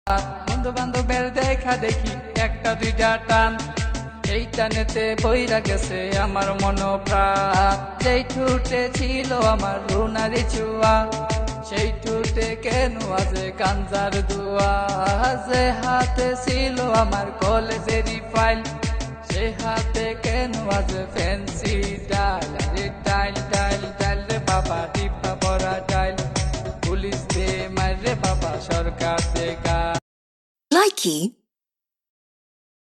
বন্ধু বান্ধবের দেখা দেখি একটা দুইটা টান, এই টানেতে বইরা গেছে আমার মন প্রাণ। যেই ঠুটে ছিল আমার রুনারি চুয়া, সেই ঠুটে কেন আজে গাঞ্জার দুয়া। যে হাতে ছিল আমার কলেজেরই ফাইল, সে হাতে কেন আজ ফ্যান্সি ডাইল। রে ডাইল ডাইল ডাইল রে বাবা, টিপা পড়া ডাইল। পুলিশ দে মার রে বাবা, সরকার দে গা। Likey